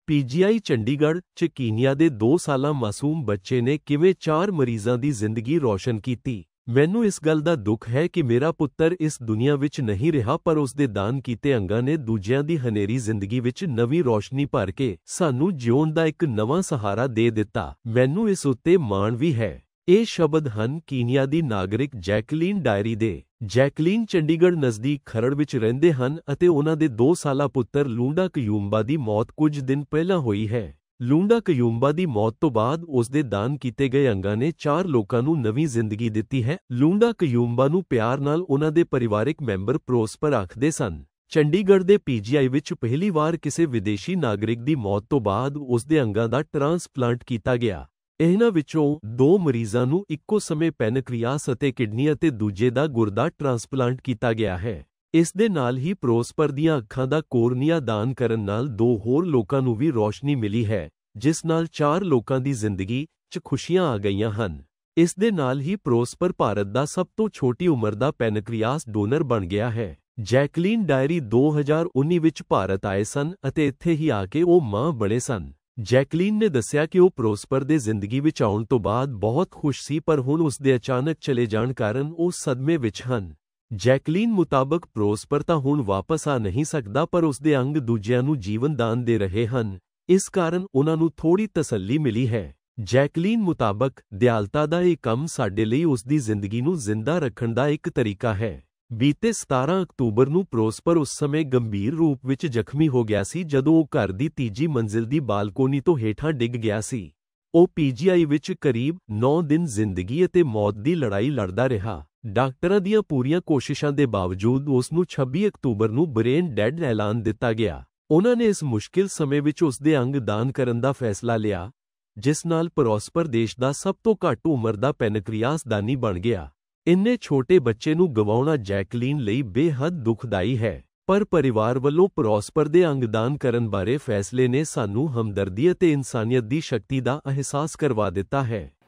PGI Chandigarh 'ਚ ਕੀਨੀਆ ਦੇ 2 ਸਾਲਾ ਮਾਸੂਮ ਬੱਚੇ ਨੇ ਕਿਵੇਂ 4 ਮਰੀਜ਼ਾਂ ਦੀ ਜ਼ਿੰਦਗੀ ਰੌਸ਼ਨ ਕੀਤੀ। ਮੈਨੂੰ ਇਸ ਗੱਲ ਦਾ ਦੁੱਖ ਹੈ ਕਿ ਮੇਰਾ ਪੁੱਤਰ ਇਸ ਦੁਨੀਆ ਵਿੱਚ ਨਹੀਂ ਰਿਹਾ, ਪਰ ਉਸ ਦੇ ਦਾਨ ਕੀਤੇ ਅੰਗਾਂ ਨੇ ਦੂਜਿਆਂ ਦੀ ਹਨੇਰੀ ਜ਼ਿੰਦਗੀ ਵਿੱਚ ਨਵੀਂ ਰੌਸ਼ਨੀ ਭਰ ਕੇ ਸਾਨੂੰ ਜਿਉਣ ਦਾ ਇੱਕ ਨਵਾਂ ਸਹਾਰਾ ਦੇ ਦਿੱਤਾ। ਮੈਨੂੰ ਇਸ ਉੱਤੇ ਮਾਣ ਵੀ ਹੈ। ਇਹ ਸ਼ਬਦ ਹਨ ਕੀਨੀਆ ਦੀ ਨਾਗਰਿਕ ਜੈਕਲੀਨ ਡਾਇਰੀ ਦੇ। ਜੈਕਲੀਨ ਚੰਡੀਗੜ੍ਹ ਨਜ਼ਦੀਕ ਖਰੜ ਵਿੱਚ ਰਹਿੰਦੇ ਹਨ ਅਤੇ ਉਹਨਾਂ ਦੇ 2 ਸਾਲਾ ਪੁੱਤਰ ਲੂੰਡਾ ਕਯੂਮਬਾ ਦੀ ਮੌਤ ਕੁਝ ਦਿਨ ਪਹਿਲਾਂ ਹੋਈ ਹੈ। ਲੂੰਡਾ ਕਯੂਮਬਾ ਦੀ ਮੌਤ ਤੋਂ ਬਾਅਦ ਉਸ ਦੇ ਦਾਨ ਕੀਤੇ ਗਏ ਅੰਗਾਂ ਨੇ 4 ਲੋਕਾਂ ਨੂੰ ਨਵੀਂ ਜ਼ਿੰਦਗੀ ਦਿੱਤੀ ਹੈ। ਲੂੰਡਾ ਕਯੂਮਬਾ ਨੂੰ ਪਿਆਰ ਨਾਲ ਉਹਨਾਂ ਦੇ ਪਰਿਵਾਰਕ ਮੈਂਬਰ ਪ੍ਰੋਸਪਰ ਆਖਦੇ ਸਨ। ਚੰਡੀਗੜ੍ਹ ਦੇ ਪੀਜੀਆਈ ਵਿੱਚ ਪਹਿਲੀ ਵਾਰ ਕਿਸੇ ਵਿਦੇਸ਼ੀ ਨਾਗਰਿਕ ਦੀ ਮੌਤ ਤੋਂ ਬਾਅਦ ਉਸ ਦੇ ਅੰਗਾਂ ਦਾ ਟ੍ਰਾਂਸਪਲਾਂਟ ਕੀਤਾ ਗਿਆ। ਇਹਨਾਂ ਵਿੱਚੋਂ 2 ਮਰੀਜ਼ਾਂ ਨੂੰ ਇੱਕੋ ਸਮੇਂ ਪੈਨਕ੍ਰੀਆਸ ਅਤੇ ਕਿਡਨੀ ਅਤੇ ਦੂਜੇ ਦਾ ਗੁਰਦਾ ਟ੍ਰਾਂਸਪਲਾਂਟ ਕੀਤਾ ਗਿਆ ਹੈ। ਇਸ ਦੇ ਨਾਲ ਹੀ ਪ੍ਰੋਸਪਰ ਦੀਆਂ ਅੱਖਾਂ ਦਾ ਕੋਰਨੀਆ ਦਾਨ ਕਰਨ ਨਾਲ 2 ਹੋਰ ਲੋਕਾਂ ਨੂੰ ਵੀ ਰੌਸ਼ਨੀ ਮਿਲੀ ਹੈ, ਜਿਸ ਨਾਲ 4 ਲੋਕਾਂ ਦੀ ਜ਼ਿੰਦਗੀ 'ਚ ਖੁਸ਼ੀਆਂ ਆ ਗਈਆਂ ਹਨ। ਇਸ ਦੇ ਨਾਲ ਹੀ ਪ੍ਰੋਸਪਰ ਭਾਰਤ ਦਾ ਸਭ ਤੋਂ ਛੋਟੀ ਉਮਰ ਦਾ ਪੈਨਕ੍ਰੀਆਸ ਡੋਨਰ ਬਣ ਗਿਆ ਹੈ। ਜੈਕਲੀਨ ਡਾਇਰੀ 2019 ਵਿੱਚ ਭਾਰਤ ਆਏ ਸਨ ਅਤੇ ਇੱਥੇ ਹੀ ਆ ਕੇ ਉਹ ਮਾਂ ਬਣੇ ਸਨ। ਜੈਕਲੀਨ ਨੇ ਦੱਸਿਆ ਕਿ ਉਹ ਪ੍ਰੋਸਪਰ ਦੇ ਜ਼ਿੰਦਗੀ ਵਿੱਚ ਆਉਣ ਤੋਂ ਬਾਅਦ ਬਹੁਤ ਖੁਸ਼ ਸੀ, ਪਰ ਹੁਣ ਉਸ ਦੇ ਅਚਾਨਕ ਚਲੇ ਜਾਣ ਕਾਰਨ ਉਹ ਸਦਮੇ ਵਿੱਚ ਹਨ। ਜੈਕਲੀਨ ਮੁਤਾਬਕ ਪ੍ਰੋਸਪਰ ਤਾਂ ਹੁਣ ਵਾਪਸ ਆ ਨਹੀਂ ਸਕਦਾ, ਪਰ ਉਸ ਦੇ ਅੰਗ ਦੂਜਿਆਂ ਨੂੰ ਜੀਵਨ ਦਾਨ ਦੇ ਰਹੇ ਹਨ। ਇਸ ਕਾਰਨ ਉਹਨਾਂ ਨੂੰ ਥੋੜ੍ਹੀ ਤਸੱਲੀ ਮਿਲੀ ਹੈ। ਜੈਕਲੀਨ ਮੁਤਾਬਕ ਦਿਆਲਤਾ ਦਾ ਇਹ ਕੰਮ ਸਾਡੇ ਲਈ ਉਸ ਦੀ ਜ਼ਿੰਦਗੀ ਨੂੰ ਜ਼ਿੰਦਾ ਰੱਖਣ ਦਾ ਇੱਕ ਤਰੀਕਾ ਹੈ। ਬੀਤੇ 17 ਅਕਤੂਬਰ ਨੂੰ ਪ੍ਰੋਸਪਰ ਉਸ ਸਮੇਂ ਗੰਭੀਰ ਰੂਪ ਵਿੱਚ ਜ਼ਖਮੀ ਹੋ ਗਿਆ ਸੀ ਜਦੋਂ ਉਹ ਘਰ ਦੀ ਤੀਜੀ ਮੰਜ਼ਿਲ ਦੀ ਬਾਲਕੋਨੀ ਤੋਂ ਹੇਠਾਂ ਡਿੱਗ ਗਿਆ ਸੀ। ਉਹ ਪੀਜੀਆਈ ਵਿੱਚ ਕਰੀਬ 9 ਦਿਨ ਜ਼ਿੰਦਗੀ ਅਤੇ ਮੌਤ ਦੀ ਲੜਾਈ ਲੜਦਾ ਰਿਹਾ। ਡਾਕਟਰਾਂ ਦੀਆਂ ਪੂਰੀਆਂ ਕੋਸ਼ਿਸ਼ਾਂ ਦੇ ਬਾਵਜੂਦ ਉਸ ਨੂੰ 26 ਅਕਤੂਬਰ ਨੂੰ ਬ੍ਰੇਨ ਡੈਡ ਐਲਾਨ ਦਿੱਤਾ ਗਿਆ। ਉਹਨਾਂ ਨੇ ਇਸ ਮੁਸ਼ਕਿਲ ਸਮੇਂ ਵਿੱਚ ਉਸ ਦੇ ਅੰਗ ਦਾਨ ਕਰਨ ਦਾ ਫੈਸਲਾ ਲਿਆ, ਜਿਸ ਨਾਲ ਪ੍ਰੋਸਪਰ ਦੇਸ਼ ਦਾ ਸਭ ਤੋਂ ਘੱਟ ਉਮਰ ਦਾ ਪੈਨਕ੍ਰੀਆਸ ਦਾਨੀ ਬਣ ਗਿਆ। ਇੰਨੇ ਛੋਟੇ ਬੱਚੇ ਨੂੰ ਗਵਾਉਣਾ ਜੈਕਲੀਨ ਲਈ ਬੇਹੱਦ ਦੁਖਦਾਈ ਹੈ, ਪਰ ਪਰਿਵਾਰ ਵੱਲੋਂ ਪ੍ਰੋਸਪਰ ਦੇ ਅੰਗ ਦਾਨ ਕਰਨ ਬਾਰੇ ਫੈਸਲੇ ਨੇ ਸਾਨੂੰ ਹਮਦਰਦੀ ਅਤੇ ਇਨਸਾਨੀਅਤ ਦੀ ਸ਼ਕਤੀ ਦਾ ਅਹਿਸਾਸ ਕਰਵਾ ਦਿੱਤਾ ਹੈ।